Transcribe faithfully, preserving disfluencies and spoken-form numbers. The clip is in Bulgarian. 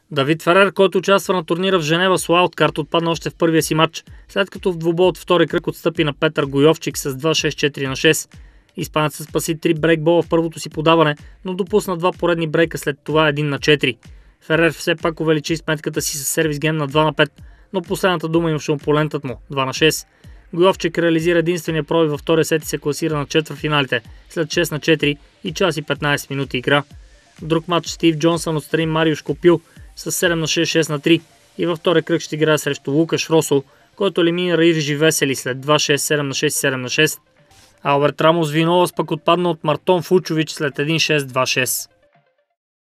Давид Ферер, който участва на турнира в Женева с уайлдкарт, отпадна още в първия си матч, след като в двубой от втори кръг отстъпи на Петър Гойовчик с два шест четири на шест. Испанецът спаси три брейкбола в първото си подаване, но допусна два поредни брейка след това един на четири. Ферер все пак увеличи сметката си с сервис гейм на два на пет, но последната дума имаше опонентът му два на шест. Гойовчик реализира единствения пробив във втория сет и се класира на четвъртфиналите след шест на четири и час и петнайсет минути игра. В друг матч Стив Джонсън отстрани Мариуш Копил с седем на шест шест на три и във втория кръг ще играе срещу Лукаш Росол, който елиминира Иржи Весели след два шест седем на шест и седем на шест. Алберт Рамос Винолас пък отпадна от Мартон Фучович след един шест два шест.